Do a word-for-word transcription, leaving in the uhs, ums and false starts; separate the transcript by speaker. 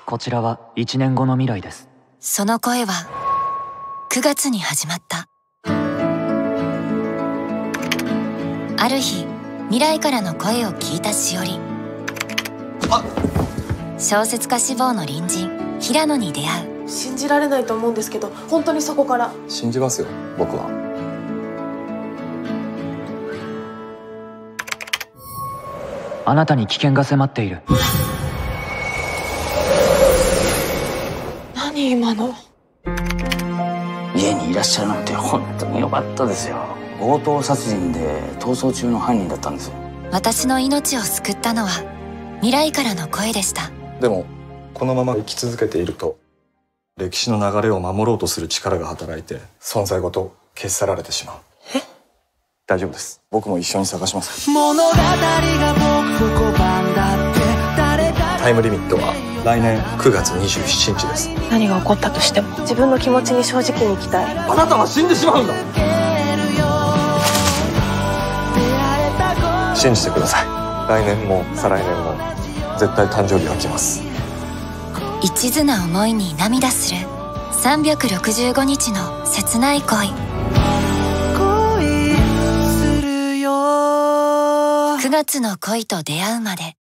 Speaker 1: こちらはいちねんごの未来です。
Speaker 2: その声はくがつに始まった。ある日、未来からの声を聞いたしおり、
Speaker 3: あ
Speaker 2: 小説家志望の隣人平野に出会う。
Speaker 4: 信じられないと思うんですけど、本当にそこから。
Speaker 3: 信じますよ、僕は。
Speaker 1: あなたに危険が迫っている。
Speaker 4: 何今の。
Speaker 5: 家にいらっしゃらなくて本当に良かったですよ。強盗殺人で逃走中の犯人だったんです。
Speaker 2: 私の命を救ったのは未来からの声でした。
Speaker 3: でもこのまま生き続けていると歴史の流れを守ろうとする力が働いて存在ごと消し去られてしまう。
Speaker 4: え？
Speaker 3: 大丈夫です。僕も一緒に探します。
Speaker 6: 物語が僕と拒んだって誰か
Speaker 3: タイムリミットは来年くがつにじゅうしちにちです。
Speaker 4: 何が起こったとしても自分の気持ちに正直に生きたい。
Speaker 3: あなたは死んでしまうんだ。信じてください。来年も再来年も絶対誕生日が来ます。
Speaker 2: 一途な思いに涙するさんびゃくろくじゅうごにちの切ない恋。
Speaker 6: 恋するよ。
Speaker 2: くがつの恋と出会うまで